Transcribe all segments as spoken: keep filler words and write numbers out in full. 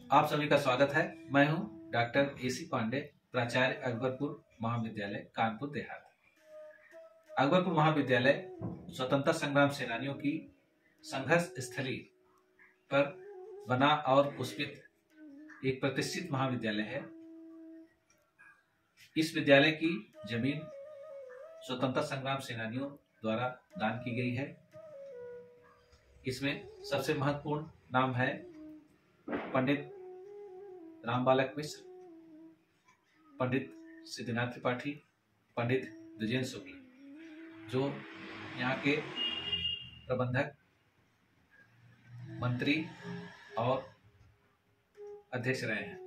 आप सभी का स्वागत है। मैं हूं डॉक्टर एसी पांडे, प्राचार्य अकबरपुर महाविद्यालय कानपुर देहात। अकबरपुर महाविद्यालय स्वतंत्रता संग्राम सेनानियों की संघर्ष स्थली पर बना और पुष्पित एक प्रतिष्ठित महाविद्यालय है। इस विद्यालय की जमीन स्वतंत्रता संग्राम सेनानियों द्वारा दान की गई है। इसमें सबसे महत्वपूर्ण नाम है पंडित राम बालक मिश्र, पंडित सिद्धिनाथ त्रिपाठी, पंडित द्विजेंद्र शुक्ल, जो यहाँ के प्रबंधक, मंत्री और अध्यक्ष रहे हैं।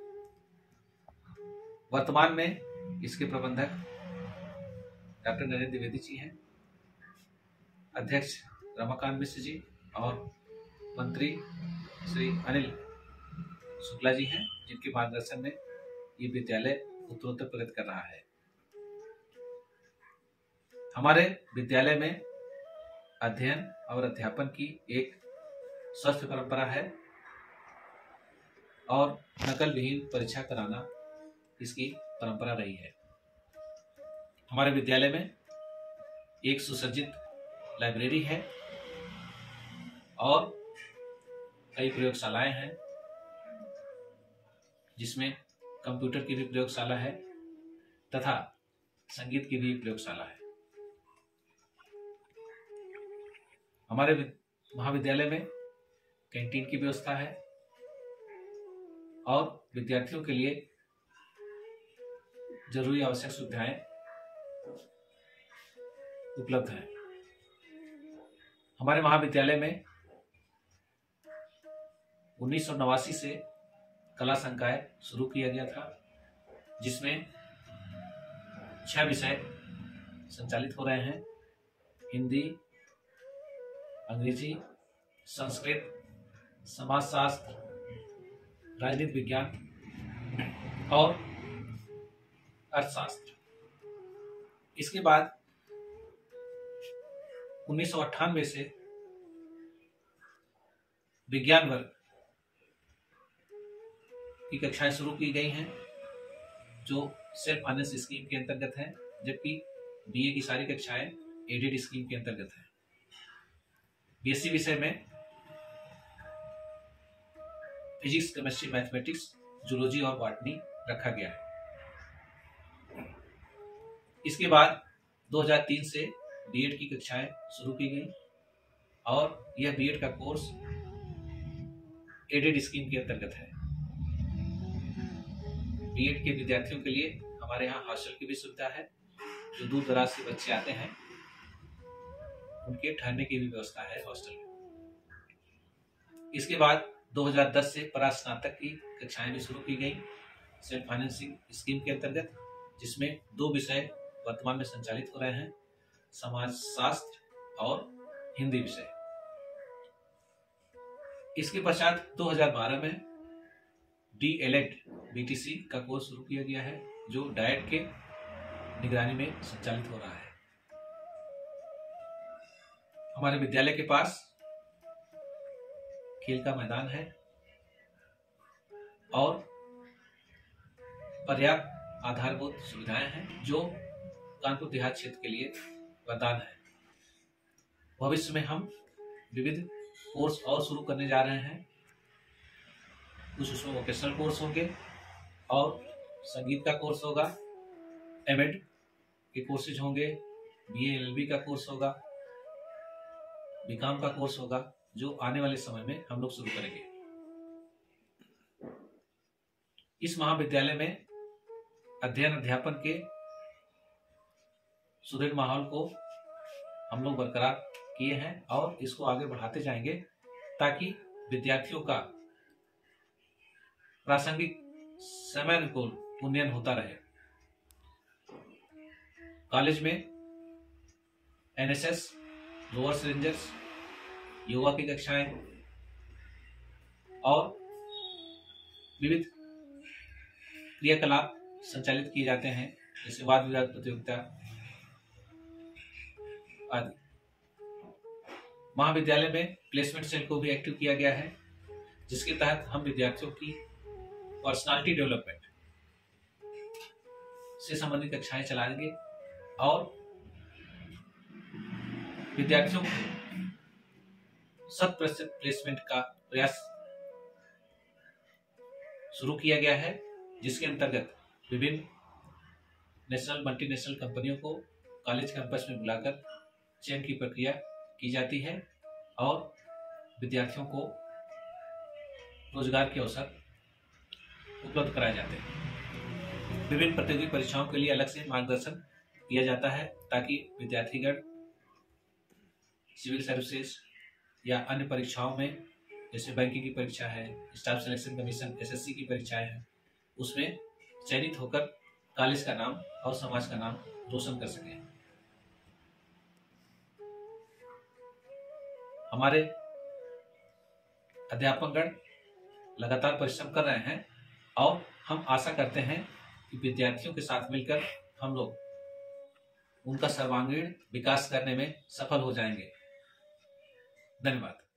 वर्तमान में इसके प्रबंधक डॉक्टर नरेंद्र द्विवेदी जी हैं, अध्यक्ष रमाकांत मिश्र जी और मंत्री श्री अनिल शुक्ला जी हैं, जिनके मार्गदर्शन में ये विद्यालय उत्तरोत्तर प्रगति कर रहा है। हमारे विद्यालय में अध्ययन और अध्यापन की एक स्वस्थ परंपरा है और नकल विहीन परीक्षा कराना इसकी परंपरा रही है। हमारे विद्यालय में एक सुसज्जित लाइब्रेरी है और कई प्रयोगशालाएं हैं, जिसमें कंप्यूटर की भी प्रयोगशाला है तथा संगीत की भी प्रयोगशाला है। हमारे महाविद्यालय में कैंटीन की व्यवस्था है और विद्यार्थियों के लिए जरूरी आवश्यक सुविधाएं उपलब्ध हैं। हमारे महाविद्यालय में उन्नीस सौ नवासी से कला संकाय शुरू किया गया था, जिसमें छह विषय संचालित हो रहे हैं: हिंदी, अंग्रेजी, संस्कृत, समाजशास्त्र, राजनीति विज्ञान और अर्थशास्त्र। इसके बाद उन्नीस सौ अट्ठानवे से विज्ञान वर्ग की कक्षाएं शुरू की गई हैं, जो सेल्फ फाइनेंस स्कीम के अंतर्गत है, जबकि बीए की सारी कक्षाएं एडेड स्कीम के अंतर्गत है। बीएससी विषय में फिजिक्स, केमिस्ट्री, मैथमेटिक्स, जूलॉजी और बॉटनी रखा गया है। इसके बाद दो हज़ार तीन से बीएड की कक्षाएं शुरू की गई और यह बीएड का कोर्स एडेड स्कीम के अंतर्गत है। बीएड के विद्यार्थियों के लिए हमारे यहाँ हॉस्टल की भी सुविधा है। जो दूर दराज से बच्चे आते हैं, उनके ठहरने की भी व्यवस्था है हॉस्टल में। इसके बाद दो हज़ार दस से परास्नातक की कक्षाएं भी शुरू की गई सेल्फ फाइनेंसिंग स्कीम के अंतर्गत, जिसमें दो विषय वर्तमान में संचालित हो रहे हैं: समाजशास्त्र और हिंदी विषय। इसके पश्चात दो हज़ार बारह में डी एल एड बीटीसी का कोर्स शुरू किया गया है, जो डाइट के निगरानी में संचालित हो रहा है। हमारे विद्यालय के पास खेल का मैदान है और पर्याप्त आधारभूत सुविधाएं हैं, जो कानपुर देहात क्षेत्र के लिए वरदान है। भविष्य में हम विविध कोर्स और शुरू करने जा रहे हैं। कुछ उसमें वोकेशनल कोर्स होंगे और संगीत का कोर्स होगा, एमएड के कोर्सेज होंगे, बीए एलएलबी का कोर्स होगा, बीकॉम का कोर्स होगा, जो आने वाले समय में हम लोग शुरू करेंगे। इस महाविद्यालय में अध्ययन अध्यापन के सुदृढ़ माहौल को हम लोग बरकरार किए हैं और इसको आगे बढ़ाते जाएंगे, ताकि विद्यार्थियों का प्रासंगिक समय अनुकूल उन्नयन होता रहे। कॉलेज में एनएसएस, लोअर रेंजर्स, योगा की कक्षाएं और विविध क्रियाकलाप संचालित किए जाते हैं, जैसे वाद विवाद प्रतियोगिता आदि। महाविद्यालय में प्लेसमेंट सेल को भी एक्टिव किया गया है, जिसके तहत हम विद्यार्थियों की पर्सनालिटी डेवलपमेंट से संबंधित कक्षाएं चलाएंगे और विद्यार्थियों को शत प्रतिशत प्लेसमेंट का प्रयास शुरू किया गया है, जिसके अंतर्गत विभिन्न नेशनल मल्टीनेशनल कंपनियों को कॉलेज कैंपस में बुलाकर चयन की प्रक्रिया की जाती है और विद्यार्थियों को रोजगार के अवसर उपलब्ध कराए जाते हैं। विभिन्न प्रतियोगी परीक्षाओं के लिए अलग से मार्गदर्शन किया जाता है ताकि विद्यार्थीगण सिविल सर्विसेज या अन्य परीक्षाओं में, जैसे बैंकिंग की परीक्षा है, स्टाफ सिलेक्शन कमीशन, एसएससी की परीक्षाएं हैं, उसमें चयनित होकर कॉलेज का नाम और समाज का नाम रोशन कर सकें। हमारे अध्यापकगण लगातार परिश्रम कर रहे हैं और हम आशा करते हैं कि विद्यार्थियों के साथ मिलकर हम लोग उनका सर्वांगीण विकास करने में सफल हो जाएंगे। धन्यवाद।